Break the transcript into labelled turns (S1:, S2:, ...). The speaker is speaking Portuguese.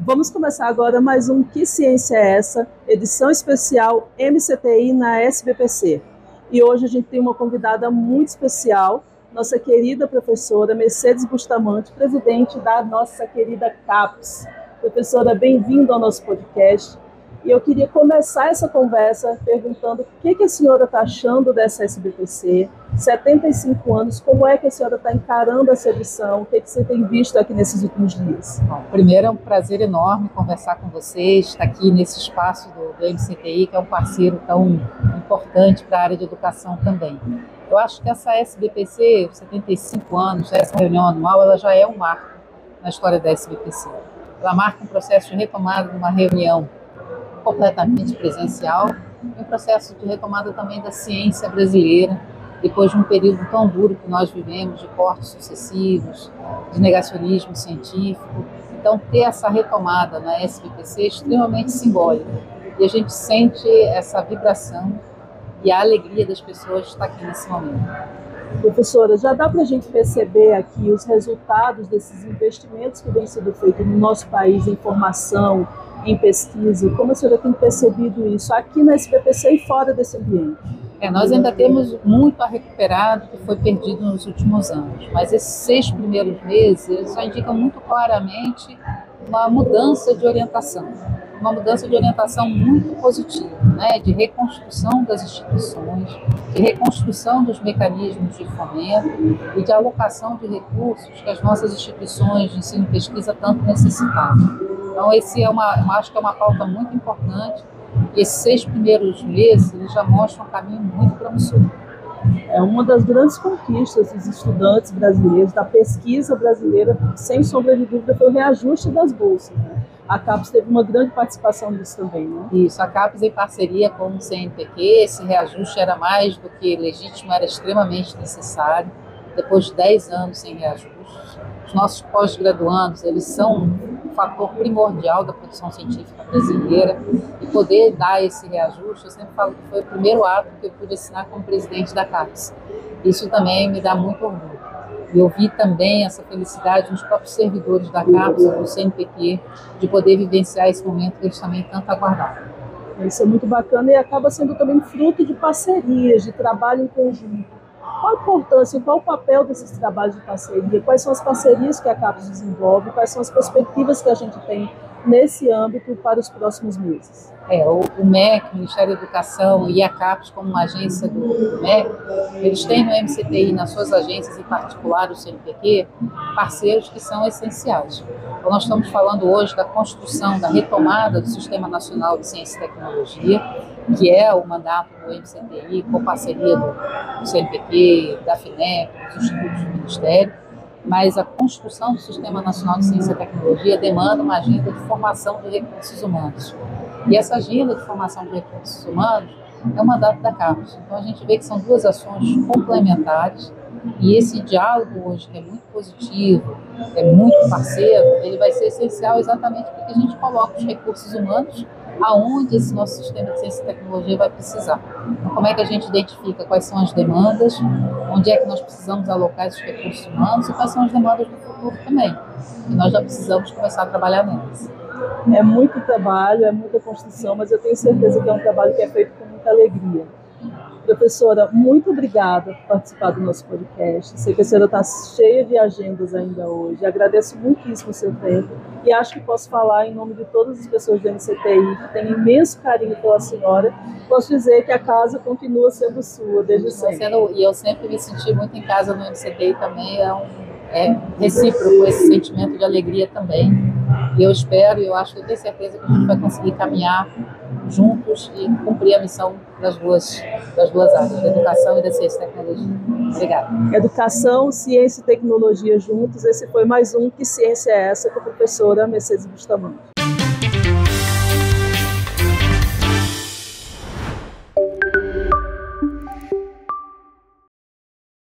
S1: Vamos começar agora mais um Que Ciência é Essa? Edição especial MCTI na SBPC. E hoje a gente tem uma convidada muito especial, nossa querida professora Mercedes Bustamante, presidente da nossa querida CAPES. Professora, bem-vinda ao nosso podcast. E eu queria começar essa conversa perguntando o que a senhora está achando dessa SBPC, 75 anos, como é que a senhora está encarando essa edição, o que você tem visto aqui nesses últimos dias?
S2: Bom, primeiro é um prazer enorme conversar com vocês, estar aqui nesse espaço do MCTI, que é um parceiro tão importante para a área de educação também. Eu acho que essa SBPC, 75 anos, essa reunião anual, ela já é um marco na história da SBPC. Ela marca um processo de retomada de uma reunião completamente presencial e um processo de retomada também da ciência brasileira, depois de um período tão duro que nós vivemos, de cortes sucessivos, de negacionismo científico. Então, ter essa retomada na SBPC é extremamente simbólica. E a gente sente essa vibração e a alegria das pessoas de estar aqui nesse momento.
S1: Professora, já dá para a gente perceber aqui os resultados desses investimentos que vêm sendo feitos no nosso país em formação, em pesquisa? Como a senhora tem percebido isso aqui na SBPC e fora desse ambiente?
S2: Nós ainda temos muito a recuperar do que foi perdido nos últimos anos, mas esses 6 primeiros meses eles já indicam muito claramente uma mudança de orientação muito positiva, né? De reconstrução das instituições, de reconstrução dos mecanismos de fomento e de alocação de recursos que as nossas instituições de ensino e pesquisa tanto necessitavam. Então, acho que é uma pauta muito importante. E esses 6 primeiros meses eles já mostram um caminho muito promissor.
S1: É uma das grandes conquistas dos estudantes brasileiros, da pesquisa brasileira, sem sombra de dúvida, foi o reajuste das bolsas, né? A CAPES teve uma grande participação nisso também, né?
S2: Isso, a CAPES em parceria com o CNPq, esse reajuste era mais do que legítimo, era extremamente necessário, depois de 10 anos sem reajustes. Os nossos pós-graduandos, eles são um fator primordial da produção científica brasileira, e poder dar esse reajuste, eu sempre falo que foi o primeiro ato que eu pude assinar como presidente da CAPES. Isso também me dá muito orgulho. E eu vi também essa felicidade nos próprios servidores da CAPES, do CNPq, de poder vivenciar esse momento que eles também tanto aguardavam.
S1: Isso é muito bacana e acaba sendo também fruto de parcerias, de trabalho em conjunto. Qual a importância, qual o papel desses trabalhos de parceria? Quais são as parcerias que a CAPES desenvolve? Quais são as perspectivas que a gente tem nesse âmbito para os próximos meses?
S2: O MEC, o Ministério da Educação e a CAPES, como uma agência do MEC, eles têm no MCTI, nas suas agências, em particular o CNPq, parceiros que são essenciais. Então, nós estamos falando hoje da construção, da retomada do Sistema Nacional de Ciência e Tecnologia, que é o mandato do MCTI, com parceria do CNPq, da FINEP, dos institutos do Ministério. Mas a construção do Sistema Nacional de Ciência e Tecnologia demanda uma agenda de formação de recursos humanos. E essa agenda de formação de recursos humanos é o mandato da CAPES. Então a gente vê que são duas ações complementares, e esse diálogo hoje, que é muito positivo, é muito parceiro, ele vai ser essencial exatamente porque a gente coloca os recursos humanos aonde esse nosso sistema de ciência e tecnologia vai precisar. Então, como é que a gente identifica quais são as demandas, onde é que nós precisamos alocar esses recursos humanos e quais são as demandas do futuro também. E nós já precisamos começar a trabalhar nelas.
S1: É muito trabalho, é muita construção, mas eu tenho certeza que é um trabalho que é feito com muita alegria. Professora, muito obrigada por participar do nosso podcast. Sei que a senhora está cheia de agendas ainda hoje. Agradeço muitíssimo o seu tempo e acho que posso falar em nome de todas as pessoas do MCTI que têm imenso carinho pela senhora. Posso dizer que a casa continua sendo sua desde sempre.
S2: E eu sempre me senti muito em casa no MCTI também. É recíproco esse sentimento de alegria também. E eu espero, eu tenho certeza que a gente vai conseguir caminhar juntos e cumprir a missão das duas áreas, da educação e da ciência e tecnologia. Obrigada.
S1: Educação, ciência e tecnologia juntos. Esse foi mais um Que Ciência é Essa? Com a professora Mercedes Bustamante.